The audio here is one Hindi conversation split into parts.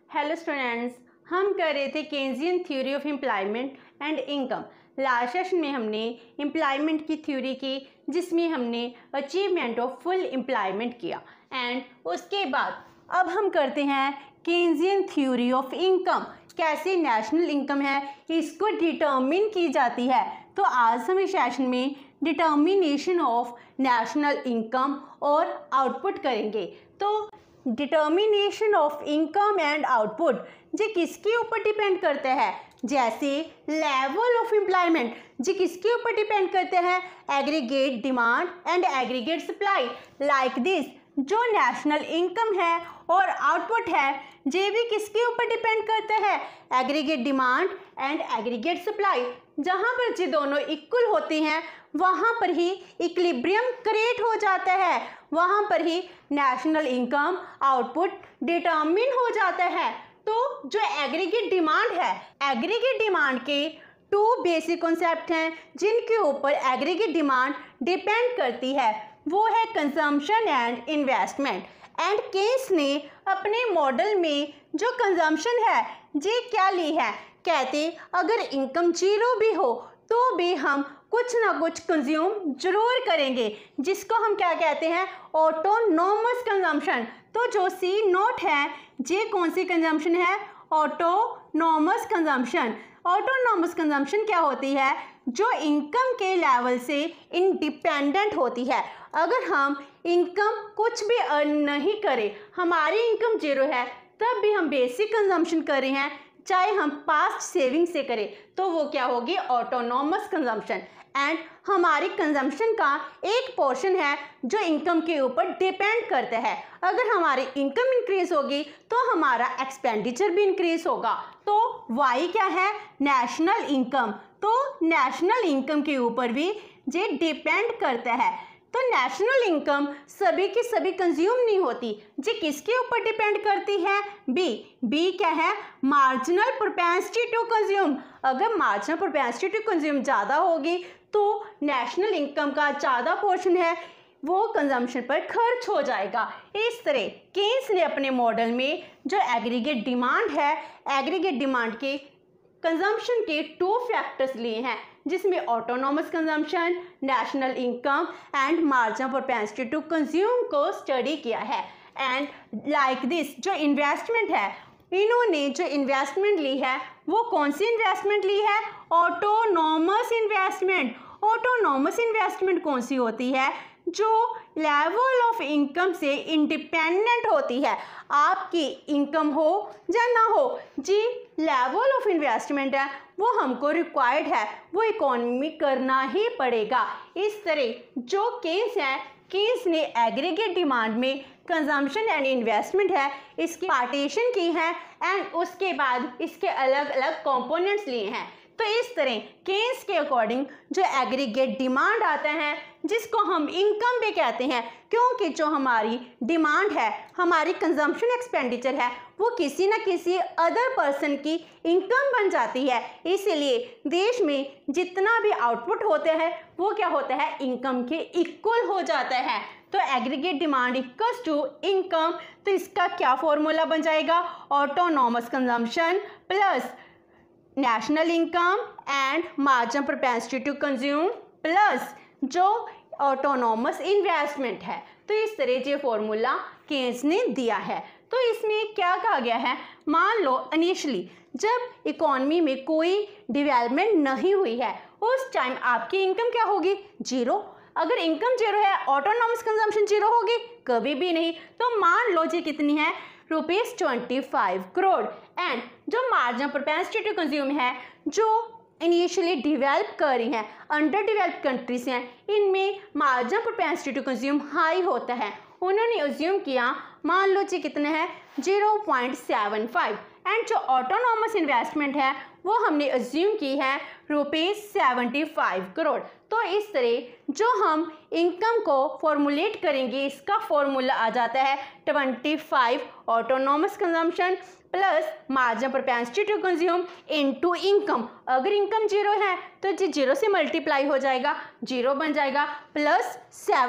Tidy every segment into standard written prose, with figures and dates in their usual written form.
हेलो स्टूडेंट्स, हम कर रहे थे Keynesian theory of employment and income. Last session में हमने एम्प्लॉयमेंट की थ्योरी की, जिसमें हमने अचीवमेंट ऑफ फुल एम्प्लॉयमेंट किया। एंड उसके बाद अब हम करते हैं केन्जियन थ्योरी ऑफ इनकम। कैसे नेशनल इनकम है इसको डिटर्मिन की जाती है। तो आज हम इस सेशन में डिटर्मिनेशन ऑफ नेशनल इनकम और आउटपुट करेंगे। तो determination of income and output जी किसके ऊपर डिपेंड करते हैं? जैसे लेवल ऑफ एम्प्लॉयमेंट जी किसके ऊपर डिपेंड करते हैं? Aggregate demand and aggregate supply. Like this, जो नेशनल इनकम है और आउटपुट है ये भी किसके ऊपर डिपेंड करते हैं? Aggregate demand and aggregate supply. जहाँ पर ये दोनों इक्वल होती हैं वहाँ पर ही इक्विलिब्रियम क्रिएट हो जाता है, वहाँ पर ही नेशनल इनकम आउटपुट डिटर्मिन हो जाता है। तो जो एग्रीगेट डिमांड है, एग्रीगेट डिमांड के टू बेसिक कॉन्सेप्ट हैं जिनके ऊपर एग्रीगेट डिमांड डिपेंड करती है, वो है consumption and investment. And Keynes ने अपने मॉडल में जो कंजम्पशन है ये क्या ली है? कहते अगर इनकम जीरो भी हो तो भी हम कुछ ना कुछ कंज्यूम जरूर करेंगे, जिसको हम क्या कहते हैं? Autonomous consumption. तो जो सी नोट है ये कौन सी कंजम्पशन है? Autonomous consumption. ऑटोनोमस कंजम्पशन क्या होती है? जो इनकम के लेवल से इंडिपेंडेंट होती है। अगर हम इनकम कुछ भी अर्न नहीं करें, हमारी इनकम जीरो है, तब भी हम बेसिक कंजम्पशन कर रहे हैं, चाहे हम पास्ट सेविंग से करें, तो वो क्या होगी? Autonomous consumption. एंड हमारी कंजम्पशन का एक पोर्शन है जो इनकम के ऊपर डिपेंड करता है। अगर हमारी इनकम इंक्रीज होगी तो हमारा एक्सपेंडिचर भी इंक्रीज होगा। तो वाई क्या है? National income. तो नेशनल इनकम के ऊपर भी ये डिपेंड करता है। तो नेशनल इनकम सभी की सभी कंज्यूम नहीं होती, जी किसके ऊपर डिपेंड करती है? बी क्या है? Marginal propensity to consume. अगर मार्जिनल प्रोपेंसिटी टू कंज्यूम ज़्यादा होगी तो नेशनल इनकम का ज़्यादा पोर्शन है वो कंजम्पशन पर खर्च हो जाएगा। इस तरह केन्स ने अपने मॉडल में जो एग्रीगेट डिमांड है, एग्रीगेट डिमांड के कंजम्पशन के टू फैक्टर्स लिए हैं, जिसमें autonomous consumption, national income and marginal propensity to consume को स्टडी किया है। एंड लाइक दिस, जो इन्वेस्टमेंट है, इन्होंने जो इन्वेस्टमेंट ली है वो कौन सी इन्वेस्टमेंट ली है? Autonomous investment. ऑटोनोमस इन्वेस्टमेंट कौन सी होती है? जो लेवल ऑफ इनकम से इंडिपेंडेंट होती है। आपकी इनकम हो या ना हो, जी लेवल ऑफ इन्वेस्टमेंट है वो हमको रिक्वायर्ड है, वो इकोनॉमी करना ही पड़ेगा। इस तरह जो केन्स है, केन्स ने एग्रीगेट डिमांड में कंजम्पशन एंड इन्वेस्टमेंट है इसकी पार्टीशन की है एंड उसके बाद इसके अलग अलग कंपोनेंट्स लिए हैं। तो इस तरह केन्स के अकॉर्डिंग जो एग्रीगेट डिमांड आता है, जिसको हम इनकम भी कहते हैं, क्योंकि जो हमारी डिमांड है, हमारी कंजम्पशन एक्सपेंडिचर है, वो किसी न किसी अदर पर्सन की इनकम बन जाती है। इसीलिए देश में जितना भी आउटपुट होते हैं वो क्या होता है? इनकम के इक्वल हो जाता है। तो aggregate demand equals to income. तो इसका क्या फॉर्मूला बन जाएगा? Autonomous consumption plus national income and marginal propensity to consume plus जो ऑटोनोमस इन्वेस्टमेंट है। तो इस तरह ये फॉर्मूला केन्स ने दिया है। तो इसमें क्या कहा गया है? मान लो इनिशियली जब इकोनॉमी में कोई डेवलपमेंट नहीं हुई है, उस टाइम आपकी इनकम क्या होगी? जीरो। अगर इनकम जीरो है, ऑटोनोमस कंजम्पशन जीरो होगी? कभी भी नहीं। तो मान लो जी कितनी है? ₹25 करोड़। एंड जो मार्जिनल प्रोपेंसिटी टू कंज्यूम है, जो इनिशियली डेवलप कर रही हैं, अंडर डेवलप्ड कंट्रीज हैं, इनमें marginal propensity to consume high होता है। उन्होंने अज्यूम किया, मान लो जी कितने हैं? 0.75। एंड जो ऑटोनोमस इन्वेस्टमेंट है वो हमने अज्यूम की है ₹75 करोड़। तो इस तरह जो हम इनकम को फॉर्मुलेट करेंगे, इसका फॉर्मूला आ जाता है 25 autonomous consumption plus margin propensity to consume into income. अगर इनकम 0 है तो जी 0 से मल्टीप्लाई हो जाएगा, 0 बन जाएगा, प्लस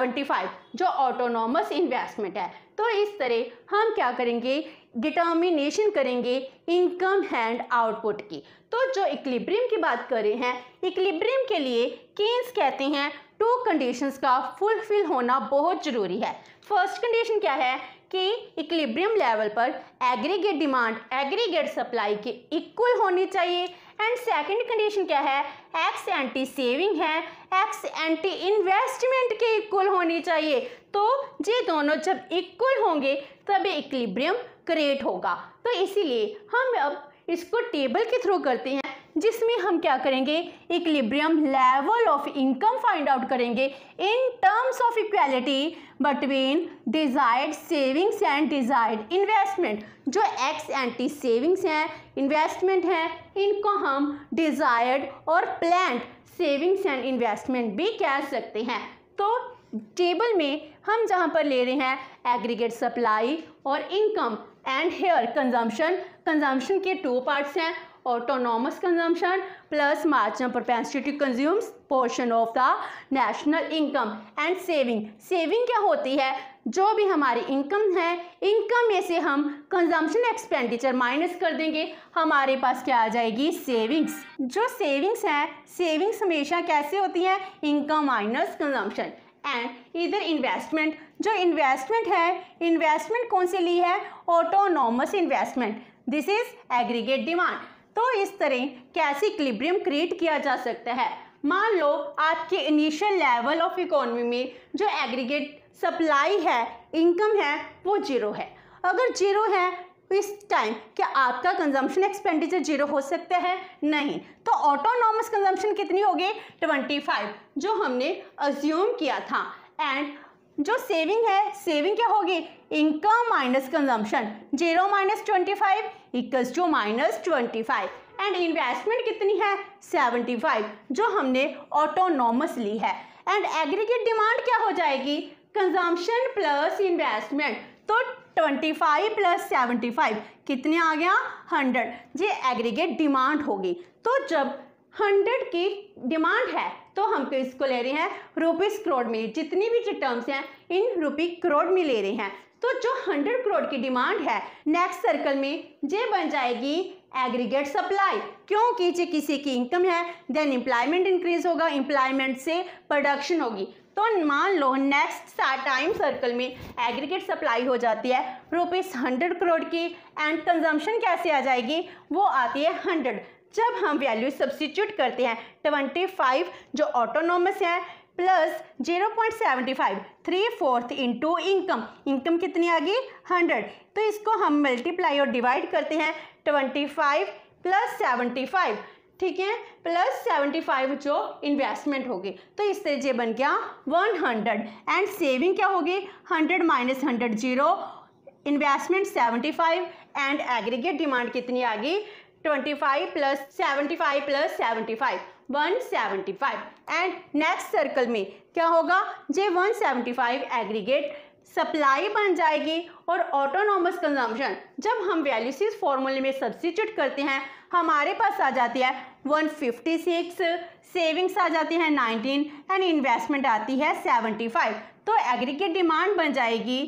75 जो ऑटोनॉमस इन्वेस्टमेंट है। तो इस तरह हम क्या करेंगे, डिटर्मिनेशन करेंगे इनकम एंड आउटपुट की। तो जो इक्विलिब्रियम की बात कर रहे हैं, इक्विलिब्रियम के लिए केन्स कहते हैं 2 कंडीशंस का फुलफिल होना बहुत ज़रूरी है। फर्स्ट कंडीशन क्या है कि इक्विलिब्रियम लेवल पर एग्रीगेट डिमांड एग्रीगेट सप्लाई के इक्वल होनी चाहिए। एंड सेकंड कंडीशन क्या है, एक्स एंटी सेविंग है, एक्स एंटी इन्वेस्टमेंट के इक्वल होनी चाहिए। तो ये दोनों जब इक्वल होंगे तभी इक्विलिब्रियम क्रिएट होगा। तो इसीलिए हम अब इसको टेबल के थ्रू करते हैं, जिसमें हम क्या करेंगे, equilibrium level of income find out करेंगे in terms of equality between desired savings and desired investment. जो एक्स एंटी सेविंग्स हैं, इन्वेस्टमेंट हैं, इनको हम डिजायर्ड और प्लान्ड सेविंग्स एंड इन्वेस्टमेंट भी कह सकते हैं। तो टेबल में हम जहाँ पर ले रहे हैं एग्रीगेट सप्लाई और इनकम एंड हेयर कंजम्पशन के 2 पार्ट्स हैं, autonomous consumption plus margin propensity to consume portion of the national income and saving क्या होती है, जो भी हमारी इनकम है, इनकम में से हम कंजम्पशन एक्सपेंडिचर माइनस कर देंगे, हमारे पास क्या आ जाएगी, सेविंग्स। जो सेविंग्स हैं, सेविंग्स हमेशा कैसे होती हैं, इनकम माइनस कंजम्पशन। एंड इधर इन्वेस्टमेंट, जो इन्वेस्टमेंट है, इन्वेस्टमेंट कौन सी ली है, autonomous investment, this is aggregate demand. तो इस तरह कैसे इक्विलिब्रियम क्रिएट किया जा सकता है। मान लो आपके इनिशियल लेवल ऑफ इकोनॉमी में जो एग्रीगेट सप्लाई है, इनकम है, वो 0 है। अगर 0 है इस टाइम क्या आपका कंजम्पशन एक्सपेंडिचर 0 हो सकता है, नहीं। तो ऑटोनॉमस कंजम्पशन कितनी होगी, 25 जो हमने अज्यूम किया था। एंड जो सेविंग है, सेविंग क्या होगी, income minus consumption, 0 minus 25 equals to minus 25। And investment कितनी है, 75 जो हमने ऑटोनॉमस ली है। एंड एग्रीगेट डिमांड क्या हो जाएगी, कंजम्पशन प्लस इन्वेस्टमेंट। तो 25 प्लस 75 कितने आ गया, 100। ये एग्रीगेट डिमांड होगी। तो जब 100 की डिमांड है तो हम इसको ले रहे हैं रुपीस करोड़ में, जितनी भी टर्म्स हैं इन रुपी करोड़ में ले रहे हैं। तो जो 100 करोड़ की डिमांड है, नेक्स्ट सर्कल में ये बन जाएगी एग्रीगेट सप्लाई, क्योंकि ये किसी की इनकम है, देन एम्प्लॉयमेंट इंक्रीज होगा, एम्प्लॉयमेंट से प्रोडक्शन होगी। तो मान लो नेक्स्ट टाइम सर्कल में एग्रीगेट सप्लाई हो जाती है रुपीस 100 करोड़ की, एंड कंजम्पशन कैसे आ जाएगी, वो आती है 100। जब हम वैल्यू सब्स्टिट्यूट करते हैं 25 जो ऑटोनॉमस है प्लस 0.75 3/4 इंटू इनकम कितनी आ गई, 100। तो इसको हम मल्टीप्लाई और डिवाइड करते हैं 25 प्लस 75, ठीक है, प्लस 75 जो इन्वेस्टमेंट होगी। तो इस तरह से बन गया 100। एंड सेविंग क्या होगी, 100 minus 100 0, investment 75 and aggregate demand कितनी आ गई, 25 plus 75 plus 75 175। And next circle में क्या होगा, जे 175 एग्रीगेट सप्लाई बन जाएगी और ऑटोनॉमस कंजम्पशन जब हम वैल्यूज इस फॉर्मूले में सब्स्टिट्यूट करते हैं हमारे पास आ जाती है 156, सेविंग्स आ जाती है 19 एंड इन्वेस्टमेंट आती है 75। तो एग्रीगेट डिमांड बन जाएगी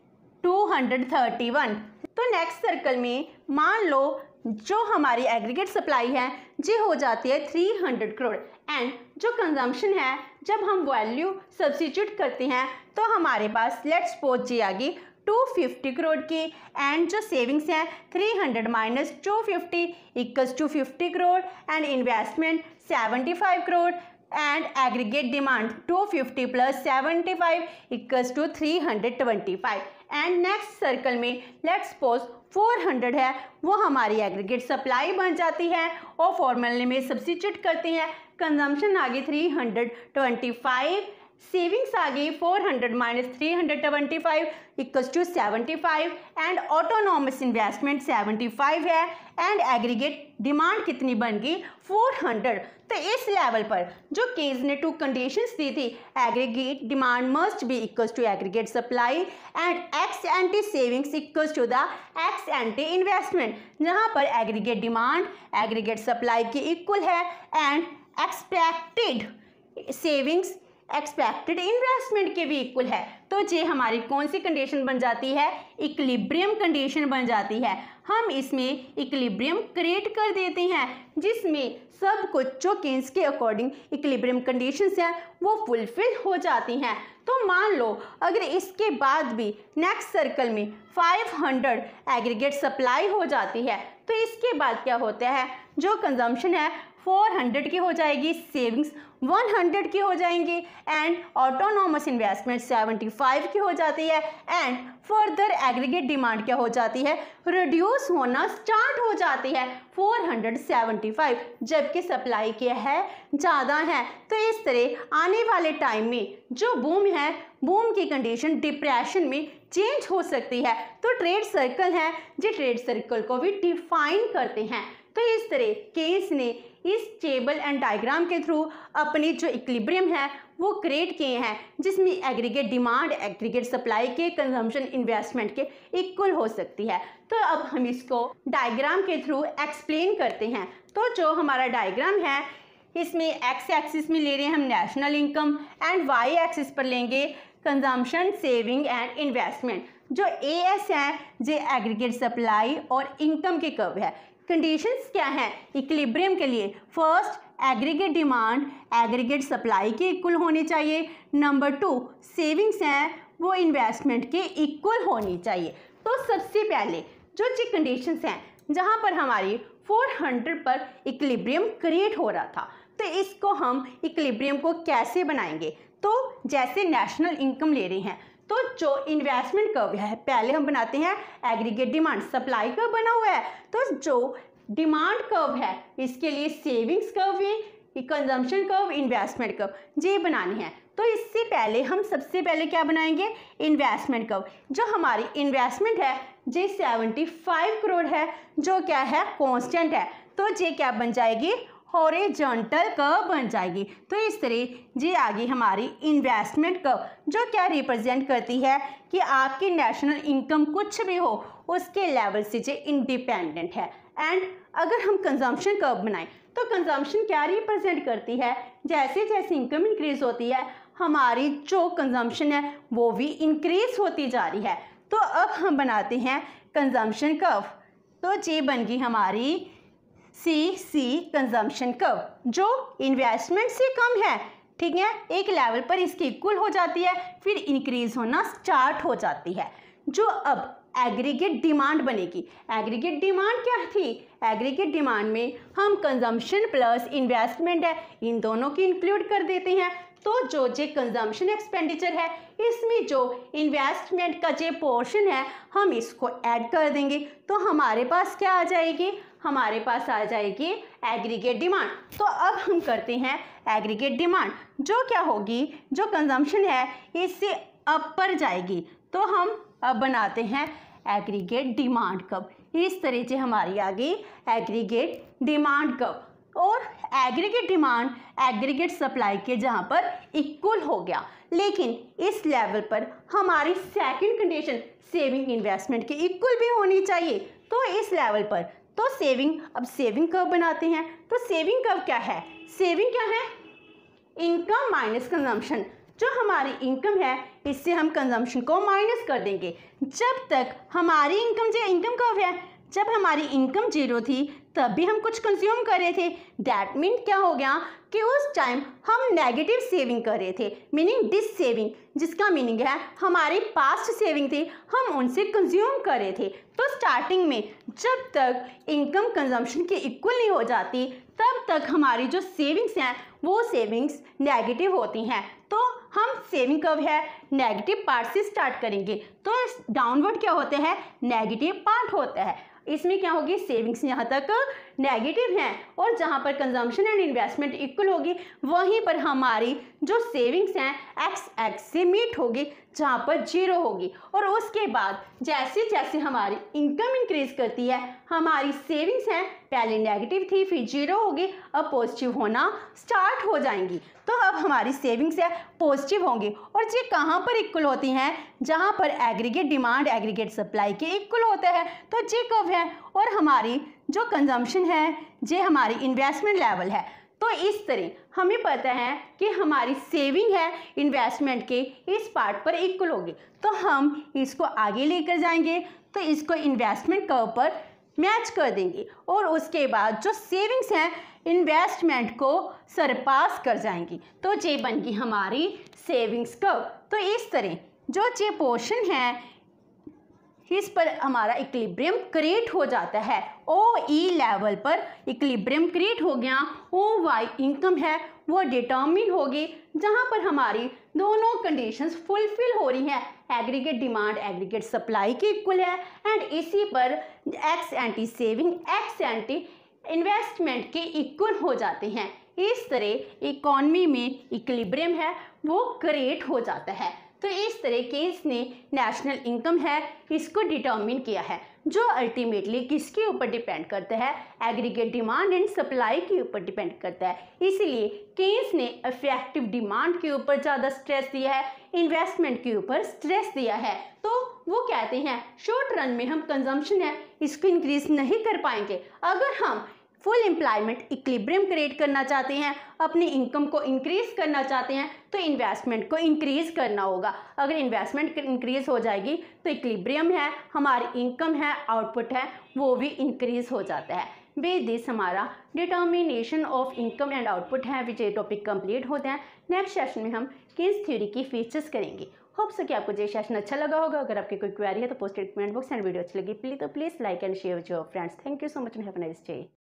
231। तो नेक्स्ट सर्कल में मान लो जो हमारी एग्रीगेट सप्लाई है जी हो जाती है 300 करोड़, एंड जो कंजम्पशन है जब हम वैल्यू सब्स्टिट्यूट करते हैं तो हमारे पास लेट्स सपोज जी आ गई 250 करोड़ की, एंड जो सेविंग्स हैं 300 minus 250 equals to 50 crore and investment 75 crore and aggregate demand 250 plus 75 equals to 325। And next circle में लेट्स सपोज 400 है, वो हमारी एग्रीगेट सप्लाई बन जाती है और फॉर्मूले में सब्स्टिट्यूट करते हैं, कंजम्पशन आ गई 325, सेविंग्स आ गई 400 minus 325 equals to 75 and autonomous investment 75 है एंड एग्रीगेट डिमांड कितनी बन गई 400। तो इस लेवल पर जो केन्स ने टू कंडीशंस दी थी, aggregate demand must be equals to aggregate supply and ex ante savings equals to the ex ante investment, जहां पर एग्रीगेट डिमांड एग्रीगेट सप्लाई के इक्वल है and expected savings expected investment के भी इक्वल है। तो ये हमारी कौन सी कंडीशन बन जाती है, इक्विलिब्रियम कंडीशन बन जाती है। हम इसमें इक्विलिब्रियम क्रिएट कर देते हैं जिसमें सब कुछ जो केन्स के अकॉर्डिंग इक्विलिब्रियम कंडीशंस हैं वो फुलफिल हो जाती हैं। तो मान लो अगर इसके बाद भी नेक्स्ट सर्कल में 500 एग्रीगेट सप्लाई हो जाती है तो इसके बाद क्या होता है, जो कंजम्पशन है 400 की हो जाएगी, सेविंग्स 100 की हो जाएंगी एंड ऑटोनॉमस इन्वेस्टमेंट 75 की हो जाती है एंड फर्दर एग्रीगेट डिमांड क्या हो जाती है, रिड्यूस होना स्टार्ट हो जाती है 475, जबकि सप्लाई क्या है ज़्यादा है। तो इस तरह आने वाले टाइम में जो बूम है, बूम की कंडीशन डिप्रेशन में चेंज हो सकती है। तो ट्रेड सर्कल है जो ट्रेड सर्कल को भी डिफाइन करते हैं। तो इस तरह केन्स ने इस टेबल एंड डायग्राम के थ्रू अपनी जो इक्विलिब्रियम है वो क्रिएट किए हैं जिसमें एग्रीगेट डिमांड एग्रीगेट सप्लाई के कंजम्पशन इन्वेस्टमेंट के इक्वल हो सकती है। तो अब हम इसको डायग्राम के थ्रू एक्सप्लेन करते हैं। तो जो हमारा डायग्राम है इसमें एक्स एक्सिस में ले रहे हैं हम national income and Y axis पर लेंगे कंजम्पशन सेविंग एंड इन्वेस्टमेंट। जो ए एस है जो एग्रीगेट सप्लाई और इनकम के कर्व है। कंडीशंस क्या हैं इक्विलिब्रियम के लिए, first aggregate demand aggregate supply के इक्वल होनी चाहिए, नंबर 2 सेविंग्स हैं वो इन्वेस्टमेंट के इक्वल होनी चाहिए। तो सबसे पहले जो जी कंडीशंस हैं जहां पर हमारी 400 पर इक्विलिब्रियम क्रिएट हो रहा था, तो इसको हम इक्विलिब्रियम को कैसे बनाएंगे। तो जैसे नेशनल इनकम ले रहे हैं तो जो इन्वेस्टमेंट कर्व है पहले हम बनाते हैं एग्रीगेट डिमांड, सप्लाई कर्व बना हुआ है तो जो डिमांड कर्व है इसके लिए सेविंग्स कर्व है, कंजम्पशन कर्व, इन्वेस्टमेंट कर्व ये बनाने हैं। तो इससे पहले हम सबसे पहले क्या बनाएंगे, इन्वेस्टमेंट कर्व। जो हमारी इन्वेस्टमेंट है ये 75 करोड़ है जो क्या है कांस्टेंट है, तो ये क्या बन जाएगी हॉरिजॉन्टल कर्व बन जाएगी। तो इस तरह ये आगे हमारी इन्वेस्टमेंट कर्व जो क्या रिप्रेजेंट करती है कि आपकी नेशनल इनकम कुछ भी हो उसके लेवल से जो इंडिपेंडेंट है। एंड अगर हम कंजम्पशन कर्व बनाएं तो कंजम्पशन क्या रिप्रेजेंट करती है, जैसे जैसे इनकम इंक्रीज होती है हमारी जो कंजम्पशन है वो भी इंक्रीज होती जा रही है। तो अब हम बनाते हैं कंजम्पशन कर्व। तो ये बन गई हमारी सी कंजम्पशन कर्व जो इन्वेस्टमेंट से कम है, ठीक है, एक लेवल पर इसकी इक्वल हो जाती है फिर इंक्रीज होना स्टार्ट हो जाती है। जो अब एग्रीगेट डिमांड बनेगी, एग्रीगेट डिमांड क्या थी, एग्रीगेट डिमांड में हम कंजम्पशन प्लस इन्वेस्टमेंट है इन दोनों की इंक्लूड कर देते हैं। तो जो कंजम्पशन एक्सपेंडिचर है इसमें जो इन्वेस्टमेंट का जो पोर्शन है हम इसको ऐड कर देंगे तो हमारे पास क्या आ जाएगी, हमारे पास आ जाएगी एग्रीगेट डिमांड। तो अब हम करते हैं एग्रीगेट डिमांड जो क्या होगी, जो कंजम्पशन है इससे अपर जाएगी तो हम अब बनाते हैं एग्रीगेट डिमांड कर्व। इस तरह से हमारी आ गई एग्रीगेट डिमांड कर्व और एग्रीगेट डिमांड एग्रीगेट सप्लाई के जहाँ पर इक्वल हो गया। लेकिन इस लेवल पर हमारी सेकंड कंडीशन सेविंग इन्वेस्टमेंट के इक्वल भी होनी चाहिए। तो इस लेवल पर तो सेविंग, अब सेविंग कर्व बनाते हैं। तो सेविंग कर्व क्या है, सेविंग क्या है, इनकम माइनस कंजम्पशन। जो हमारी इनकम है इससे हम कंजम्पशन को माइनस कर देंगे। जब तक हमारी इनकम जो इनकम कर्व है, जब हमारी इनकम 0 थी तब भी हम कुछ कंज्यूम कर रहे थे, दैट मीन क्या हो गया कि उस टाइम हम नेगेटिव सेविंग कर रहे थे, मीनिंग डिस सेविंग, जिसका मीनिंग है हमारी पास्ट सेविंग थी हम उनसे कंज्यूम कर रहे थे। तो स्टार्टिंग में जब तक इनकम कंजम्पशन के इक्वल नहीं हो जाती तब तक हमारी जो सेविंग्स हैं वो सेविंग्स नेगेटिव होती हैं। तो हम सेविंग कर्व है नेगेटिव पार्ट से स्टार्ट करेंगे तो डाउनवर्ड क्या होते हैं, नेगेटिव पार्ट होता है। इसमें क्या होगी, सेविंग्स यहाँ तक नेगेटिव हैं और जहाँ पर कंजम्पशन एंड इन्वेस्टमेंट इक्वल होगी वहीं पर हमारी जो सेविंग्स हैं एक्स एक्स से मीट होगी जहाँ पर जीरो होगी। और उसके बाद जैसे जैसे हमारी इनकम इंक्रीज करती है हमारी सेविंग्स हैं पहले नेगेटिव थी फिर जीरो होगी, अब पॉजिटिव होना स्टार्ट हो जाएंगी। तो अब हमारी सेविंग्स है पॉजिटिव होंगी और ये कहाँ पर इक्वल होती हैं, जहाँ पर एग्रीगेट डिमांड एग्रीगेट सप्लाई के इक्वल होते हैं तो ये कब है। और हमारी जो कंजम्पशन है ये हमारी इन्वेस्टमेंट लेवल है। तो इस तरह हमें पता है कि हमारी सेविंग है इन्वेस्टमेंट के इस पार्ट पर इक्वल होगी, तो हम इसको आगे लेकर जाएंगे तो इसको इन्वेस्टमेंट कर्व पर मैच कर देंगे और उसके बाद जो सेविंग्स हैं इन्वेस्टमेंट को सरपास कर जाएंगी तो ये बन गई हमारी सेविंग्स कर्व। तो इस तरह जो ये पोर्शन है इस पर हमारा इक्विलिब्रियम क्रिएट हो जाता है। ओ ई लेवल पर इक्विलिब्रियम क्रिएट हो गया। ओ वाई इनकम है वो डिटर्मिन होगी जहाँ पर हमारी दोनों कंडीशंस फुलफिल हो रही हैं, एग्रीगेट डिमांड एग्रीगेट सप्लाई के इक्वल है एंड इसी पर ex ante saving ex ante investment के इक्वल हो जाते हैं। इस तरह इकोनॉमी में इक्विलिब्रियम है वो क्रिएट हो जाता है। तो इस तरह केन्स ने नेशनल इनकम है इसको डिटर्मिन किया है जो अल्टीमेटली किसके ऊपर डिपेंड करता है, एग्रीगेट डिमांड एंड सप्लाई के ऊपर डिपेंड करता है। इसीलिए केन्स ने इफेक्टिव डिमांड के ऊपर ज़्यादा स्ट्रेस दिया है, इन्वेस्टमेंट के ऊपर स्ट्रेस दिया है। तो वो कहते हैं शॉर्ट रन में हम कंजम्पशन है इसको इंक्रीज नहीं कर पाएंगे। अगर हम फुल एम्प्लॉयमेंट इक्विलिब्रियम क्रिएट करना चाहते हैं, अपनी इनकम को इंक्रीज करना चाहते हैं तो इन्वेस्टमेंट को इंक्रीज करना होगा। अगर इन्वेस्टमेंट इंक्रीज हो जाएगी तो इक्विलिब्रियम है हमारी इनकम है आउटपुट है वो भी इंक्रीज हो जाता है। विद दिस हमारा determination of income and output है विच ये टॉपिक कंप्लीट होते हैं। नेक्स्ट सेशन में हम केन्स थ्योरी की फीचर्स करेंगे। होप सो कि आपको ये सेशन अच्छा लगा होगा। अगर आपकी कोई क्वेरी है तो post comment box and video अच्छी लगी please like and share with your friends. Thank you so much and have a nice day.